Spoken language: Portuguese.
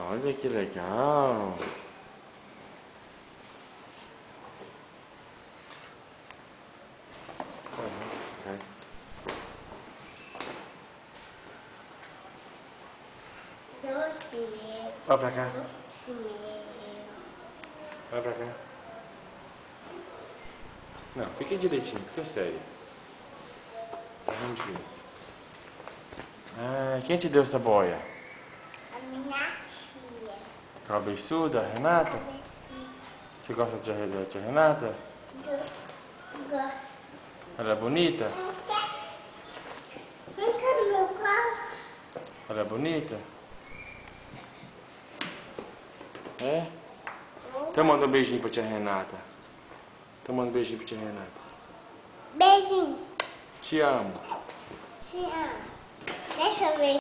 Olha que legal. Vai pra cá. Vai pra cá. Não, fica direitinho, fica sério. Vamos ver. Ah, quem te deu essa boia? A minha tia. Cabeçuda, Renata? Você gosta da tia Renata? Gosto. Ela é bonita? Não quero meu carro. Ela é bonita? É? Então manda um beijinho pra tia Renata. Então manda um beijinho pra tia Renata. Beijinho. Te amo. Te amo. Deixa eu ver.